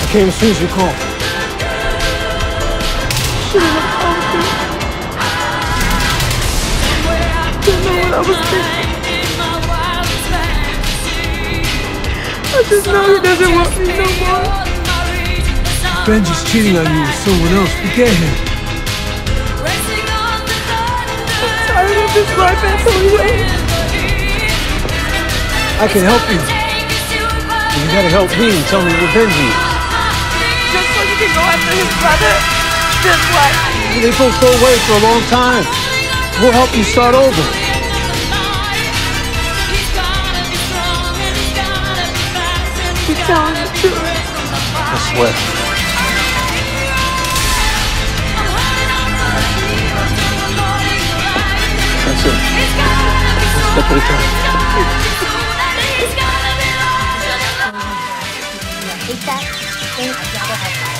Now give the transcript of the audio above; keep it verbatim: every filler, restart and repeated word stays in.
came as soon as you called. Shouldn't have come to. Don't know what I was thinking. I just know he doesn't want me no more. Benji's cheating on you with someone else. Forget him. I'm tired of this life, Antonio. I can help you. But you gotta help me and tell me where Benji is. Just so you can go after his brother? Then what? They both go away for a long time. We'll help you start over. You're telling the truth. I swear. That's it. One step at a time. Is that thing